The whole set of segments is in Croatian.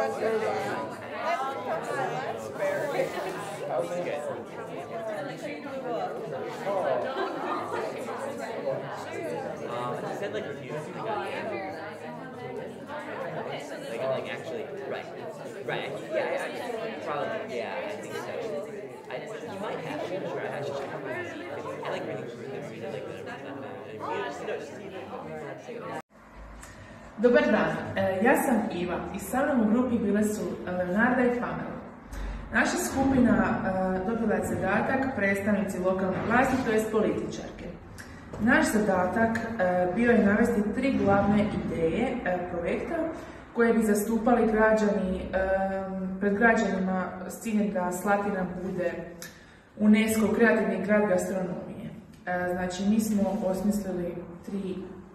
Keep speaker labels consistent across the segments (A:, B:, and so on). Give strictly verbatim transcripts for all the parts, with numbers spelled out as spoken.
A: said like reviews. Like, like actually, right, right. Yeah, I, I, probably. Yeah, I think so. I, you might have. I'm sure I actually check out. I like reading through them. You know, like the.
B: Dobar dan, ja sam Iva i sa mnom u grupi bile su Leonarda i Pamela. Naša skupina dobila je zadatak predstavnici lokalne vlasti, to jest političarke. Naš zadatak bio je navesti tri glavne ideje projekta koje bi zastupali građani, pred građanima s ciljem da Slatina bude UNESCO Kreativni grad gastronomije. Znači, mi smo osmislili tri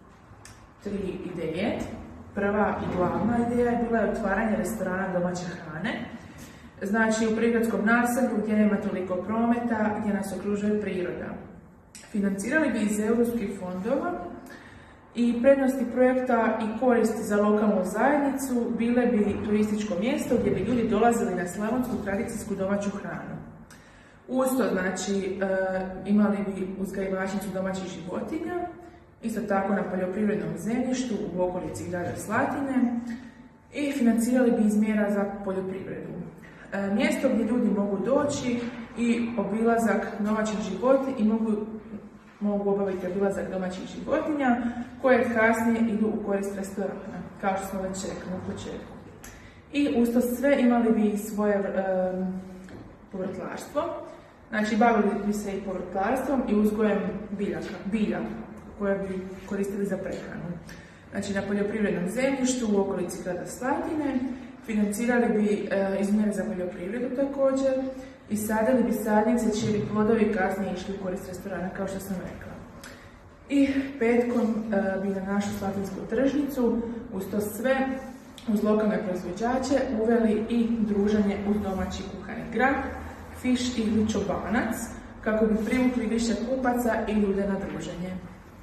B: tri ideje. Prva i glavna ideja je bila otvaranje restorana domaće hrane. Znači, u prigradskom naselju gdje nema toliko prometa, gdje nas okružuje priroda. Financirali bi iz europskih fondova i prednosti projekta i koristi za lokalnu zajednicu bile bi turističko mjesto gdje bi ljudi dolazili na slavonsku tradicijsku domaću hranu. Uz to, znači, imali bi uzgajivačnicu domaćih životinja, isto tako na poljoprivrednom zemljištu u okolici grada Slatine i financirali bi iz mjera za poljoprivredu. Mjesto gdje ljudi mogu doći i obilazak domaćih životinja i mogu, mogu obaviti obilazak domaćih životinja koje kasnije idu u korist restorana, kao što smo već rekli u početku. I uz to sve imali bi svoje um, povrtlarstvo, znači bavili bi se i povrtlarstvom i uzgojem biljaka, bilja koje bi koristili za prehranu. Znači, na poljoprivrednom zemljištu u okolici grada Slatine financirali bi e, izmjere za poljoprivredu također i sadili bi sadnice čiji bi plodovi kasnije išli u korist restorana, kao što sam rekla. I petkom e, bi na našu slatinsku tržnicu, uz to sve, uz lokalne proizvođače, uveli i druženje uz domaći kuhani grah, fiš ili čobanac, kako bi privukli više kupaca i ljude na druženje.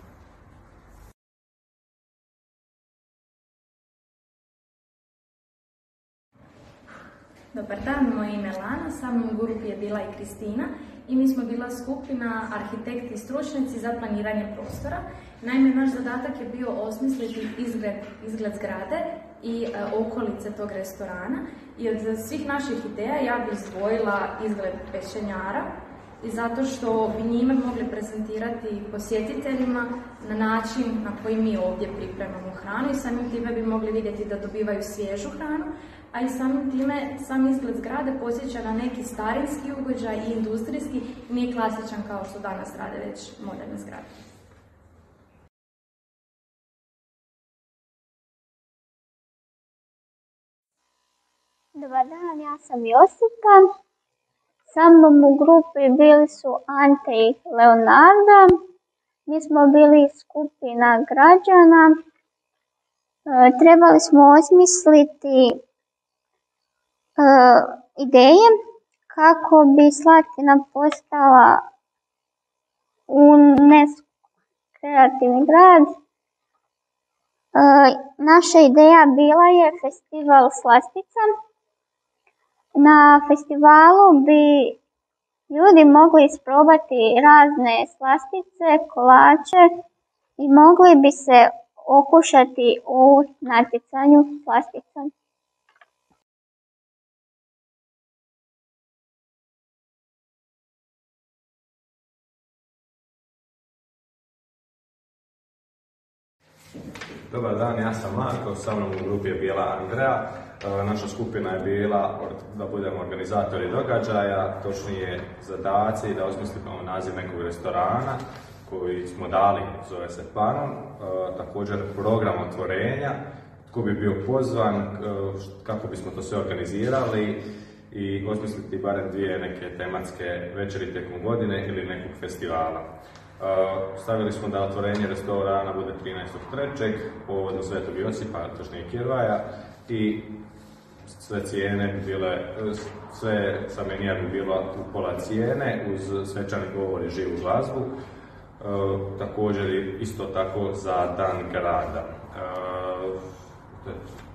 C: Dobar dan, moje ime je Lana, sa mnom u grupi je bila i Kristina i mi smo bila skupina arhitekti i stručnjaci za planiranje prostora. Naime, naš zadatak je bio osmisliti izgled, izgled zgrade i e, okolice tog restorana i od svih naših ideja ja bih izdvojila izgled pečenjara i zato što bi njime mogli prezentirati posjetiteljima na način na koji mi ovdje pripremamo hranu i samim time bi mogli vidjeti da dobivaju svježu hranu, a i samim time sam izgled zgrade podsjeća na neki starinski ugođaj i industrijski, nije klasičan kao što danas rade već moderne zgrade.
D: Dobar dan, ja sam Josipa. Sa mnom u grupi bili su Ante i Leonarda. Mi smo bili skupina građana. E, trebali smo osmisliti e, ideje kako bi Slatina postala UNESCO Kreativni grad. E, naša ideja bila je festival slastica. Na festivalu bi ljudi mogli isprobati razne slastice, kolače i mogli bi se okušati u natjecanju slastica.
E: Dobar dan, ja sam Marko, sa mnom u grupi je bila Andreja. Naša skupina je bila da budemo organizatori događaja, točnije zadaci da osmislimo naziv nekog restorana koji smo dali, zove se Panon, također program otvorenja, tko bi bio pozvan, kako bismo to sve organizirali i osmisliti barem dvije neke tematske večeri tijekom godine ili nekog festivala. Stavili smo da otvorenje restorana bude trinaestog trećeg povodom Svetog Josipa, točnije Kirvaja, i sve cijene bi bile, sve sa menija bi bilo u pola cijene uz svečani govor i živu glazbu. E, također isto tako za dan grada. E,